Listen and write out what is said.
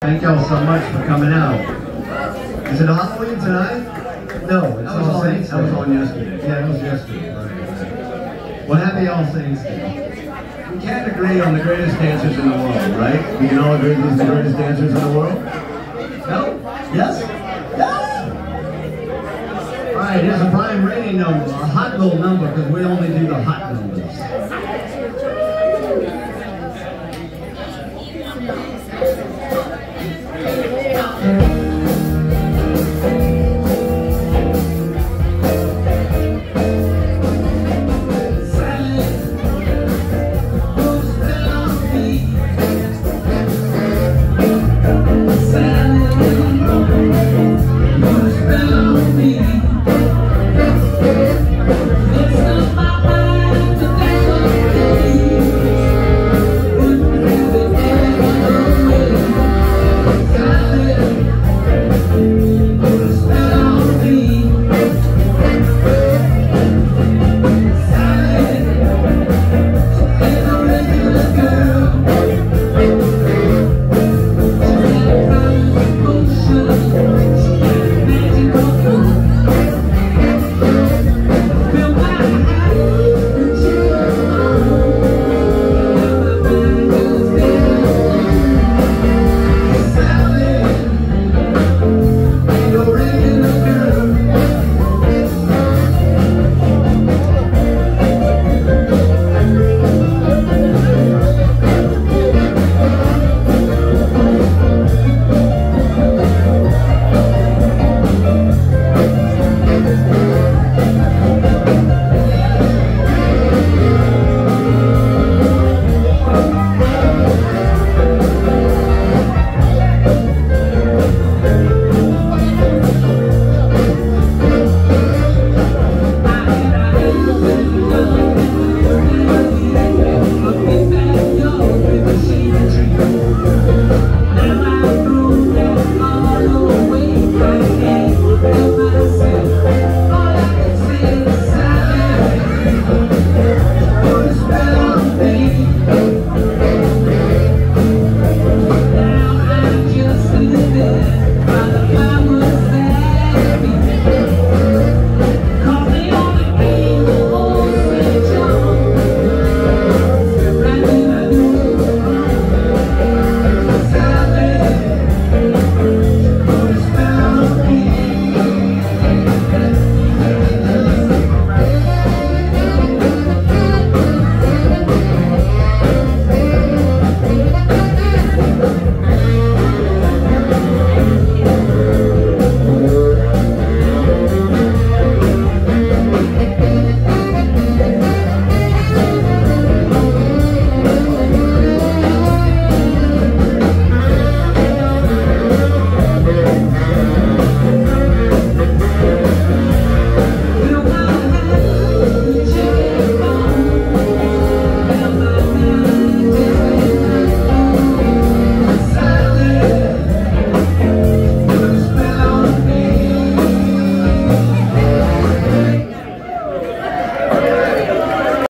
Thank y'all so much for coming out. Is it Halloween tonight? No, it's All Saints. That was on yesterday. Yeah, it was yesterday. Well, happy All Saints Day. We can't agree on the greatest dancers in the world, right? We can all agree who's the greatest dancers in the world? No? Yes? Yes! All right, here's a Brian Rainey number, a hot little number, because we only do the hot number.